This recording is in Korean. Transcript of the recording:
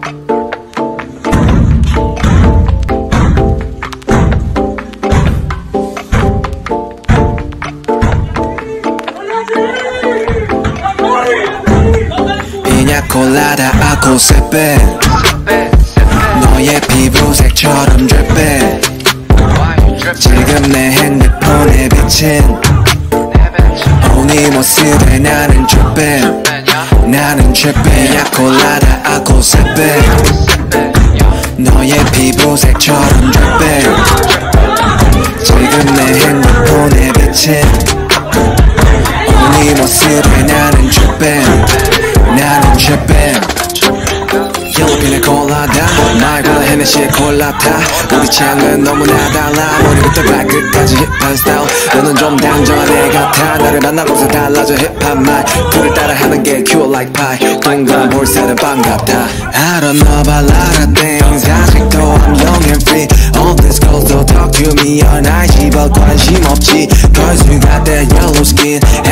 피냐콜라다 아코세페 너의 피부색처럼 dripping 지금 내 핸드폰에 비친 네 모습에 나는 dripping 나는 dripping 피냐콜라다 아코세페 너의 피부색처럼 dripping 지금 내 핸드폰에 비친 네 모습에 나는 dripping 나는 dripping 옐로핀의 콜라다 말보다 헤네시의 콜라타 우리 취향은 너무나 달라 머리부터 발끝까지 힙한 스타일 너는 좀 단정한 애 같아 나를 만나고서 달라져 힙한 말 그를 따라하는 게 cute like pie 동그란 볼살은 반갑다 I don't know about a lot of things 아직도 I'm young and free All these girls don't talk to me all night 집어 관심 없지 Cause we got that yellow skin